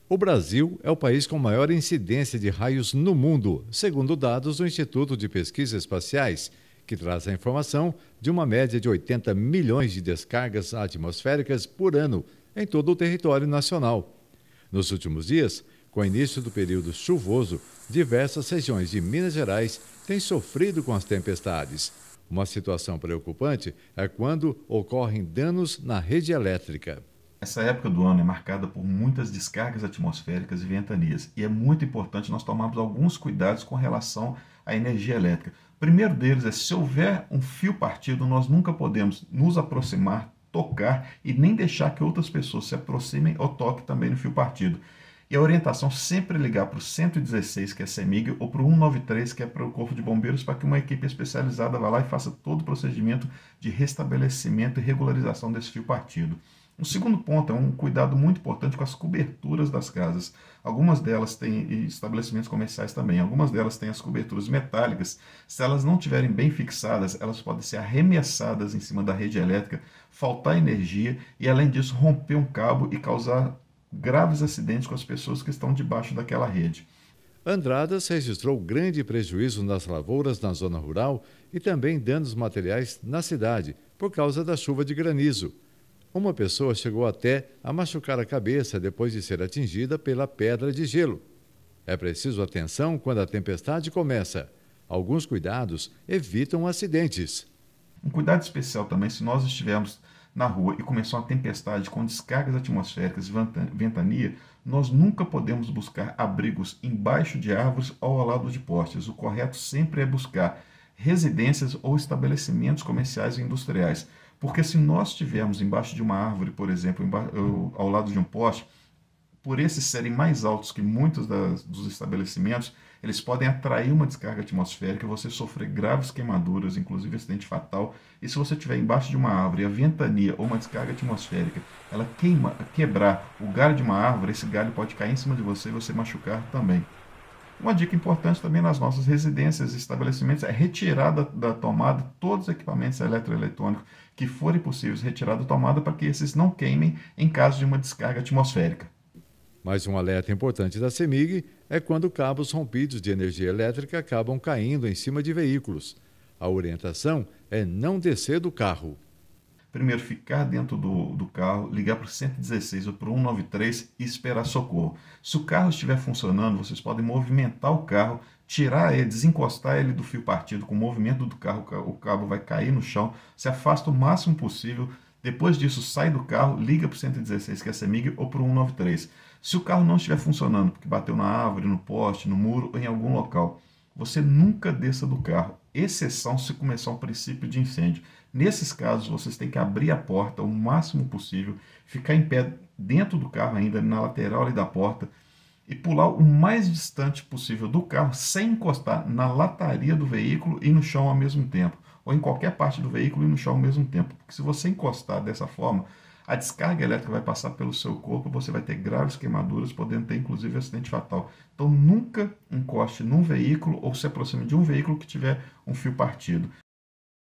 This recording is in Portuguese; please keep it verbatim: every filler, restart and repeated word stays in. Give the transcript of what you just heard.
O Brasil é o país com maior incidência de raios no mundo, segundo dados do Instituto de Pesquisas Espaciais, que traz a informação de uma média de oitenta milhões de descargas atmosféricas por ano em todo o território nacional. Nos últimos dias, com o início do período chuvoso, diversas regiões de Minas Gerais têm sofrido com as tempestades. Uma situação preocupante é quando ocorrem danos na rede elétrica. Essa época do ano é marcada por muitas descargas atmosféricas e ventanias, e é muito importante nós tomarmos alguns cuidados com relação à energia elétrica. O primeiro deles é, se houver um fio partido, nós nunca podemos nos aproximar, tocar e nem deixar que outras pessoas se aproximem ou toquem também no fio partido. E a orientação sempre é ligar para o cento e dezesseis, que é a CEMIG, ou para o cento e noventa e três, que é para o Corpo de Bombeiros, para que uma equipe especializada vá lá e faça todo o procedimento de restabelecimento e regularização desse fio partido. Um segundo ponto é um cuidado muito importante com as coberturas das casas. Algumas delas têm, e estabelecimentos comerciais também, algumas delas têm as coberturas metálicas. Se elas não estiverem bem fixadas, elas podem ser arremessadas em cima da rede elétrica, faltar energia e, além disso, romper um cabo e causar graves acidentes com as pessoas que estão debaixo daquela rede. Andradas registrou grande prejuízo nas lavouras na zona rural e também danos materiais na cidade, por causa da chuva de granizo. Uma pessoa chegou até a machucar a cabeça depois de ser atingida pela pedra de gelo. É preciso atenção quando a tempestade começa. Alguns cuidados evitam acidentes. Um cuidado especial também, se nós estivermos na rua e começar uma tempestade com descargas atmosféricas e ventania, nós nunca podemos buscar abrigos embaixo de árvores ou ao lado de postes. O correto sempre é buscar residências ou estabelecimentos comerciais e industriais. Porque se nós estivermos embaixo de uma árvore, por exemplo, ao lado de um poste, por esses serem mais altos que muitos das, dos estabelecimentos, eles podem atrair uma descarga atmosférica, você sofrer graves queimaduras, inclusive acidente fatal. E se você estiver embaixo de uma árvore, a ventania ou uma descarga atmosférica, ela queima, quebrar o galho de uma árvore, esse galho pode cair em cima de você e você machucar também. Uma dica importante também nas nossas residências e estabelecimentos é retirar da, da tomada todos os equipamentos eletroeletrônicos que forem possíveis retirar da tomada para que esses não queimem em caso de uma descarga atmosférica. Mas um alerta importante da CEMIG é quando cabos rompidos de energia elétrica acabam caindo em cima de veículos. A orientação é não descer do carro. Primeiro, ficar dentro do, do carro, ligar para o cento e dezesseis ou para o cento e noventa e três e esperar socorro. Se o carro estiver funcionando, vocês podem movimentar o carro, tirar ele, desencostar ele do fio partido. Com o movimento do carro, o cabo vai cair no chão, se afasta o máximo possível. Depois disso, sai do carro, liga para o cento e dezesseis, que é a CEMIG, ou para o cento e noventa e três. Se o carro não estiver funcionando, porque bateu na árvore, no poste, no muro ou em algum local, você nunca desça do carro, exceção se começar um princípio de incêndio. Nesses casos, vocês têm que abrir a porta o máximo possível, ficar em pé dentro do carro ainda, na lateral ali da porta, e pular o mais distante possível do carro, sem encostar na lataria do veículo e no chão ao mesmo tempo, ou em qualquer parte do veículo e no chão ao mesmo tempo. Porque se você encostar dessa forma, a descarga elétrica vai passar pelo seu corpo, você vai ter graves queimaduras, podendo ter inclusive acidente fatal. Então nunca encoste num veículo ou se aproxime de um veículo que tiver um fio partido.